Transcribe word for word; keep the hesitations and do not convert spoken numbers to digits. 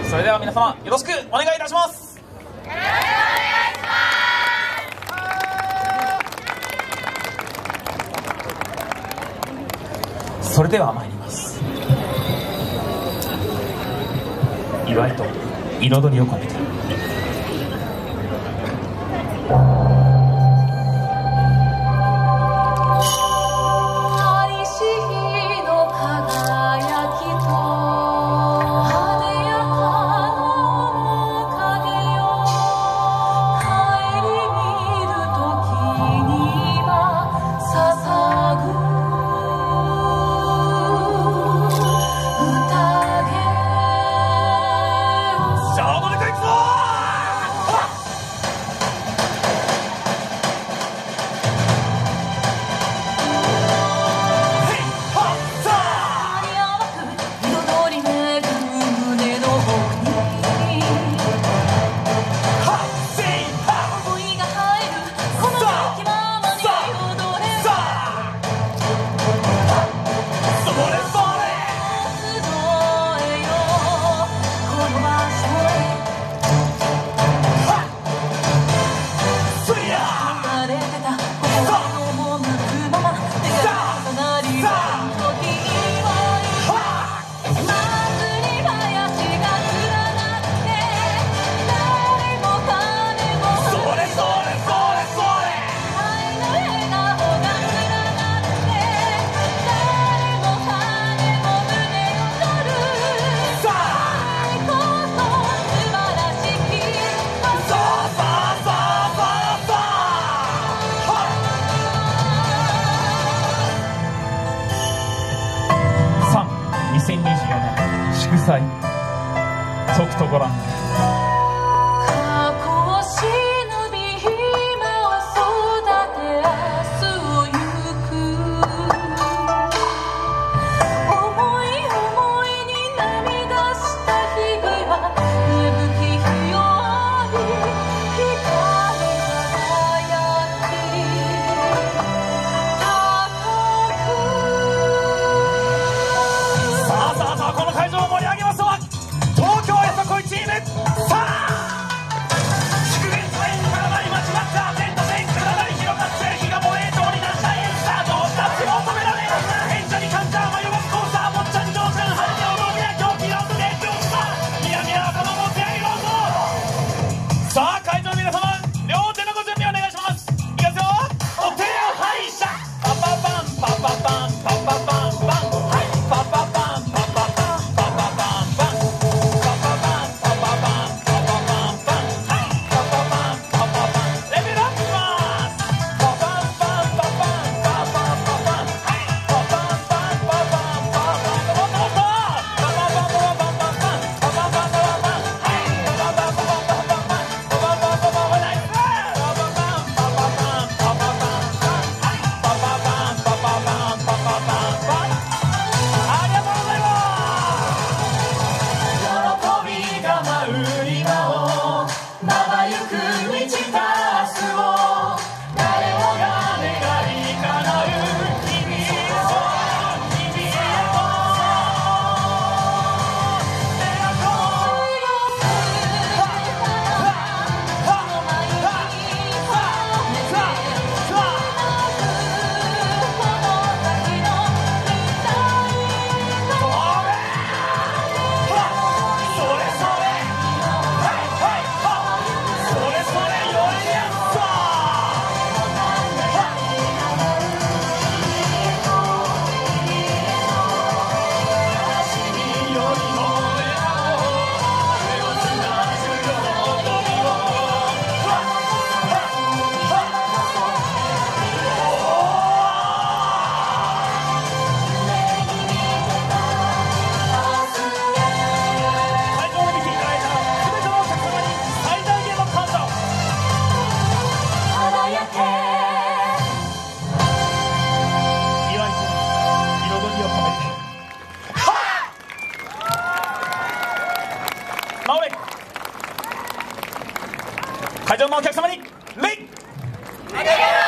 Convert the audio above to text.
それでは皆様よろしくお願いいたします。よろしくお願いします。それでは参ります。祝いと彩りを込めて。にせんにじゅうよねん祝祭とくとご覧。この会場を盛り上げますのは東京よさこいチーム。さあ祝言サインからなり待ちましたテント線からなり広がって火が燃え通り出したエンスタートした強を止められ変者に感謝迷わずコースターもっちゃん上手春に踊りや狂気ラウンドで上手だみやみや頭も手上げろぞ。さあ会場の皆様両手のご準備お願いします。いきますよ。お手を拝借パパパンパパパンパパパンパンはいパパパンパパパン会場のお客様に礼。